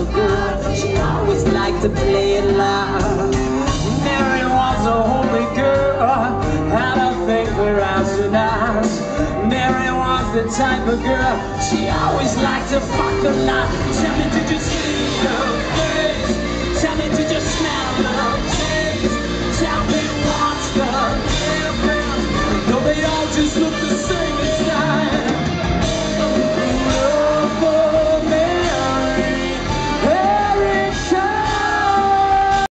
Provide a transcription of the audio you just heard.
of girl, she always liked to play it loud. Mary was a holy girl, had a thing for astronauts. Mary was the type of girl, she always liked to fuck a lot. Tell me, did you see her?